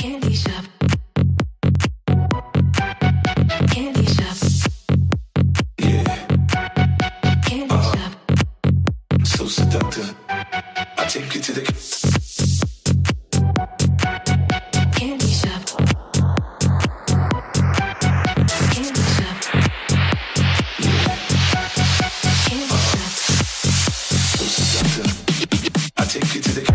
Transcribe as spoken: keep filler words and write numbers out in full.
Candy shop. Candy shop. Yeah. Candy Uh-huh. shop. So seductive. I take you to the Candy shop. Candy shop. Candy shop. so seductive. I take you to the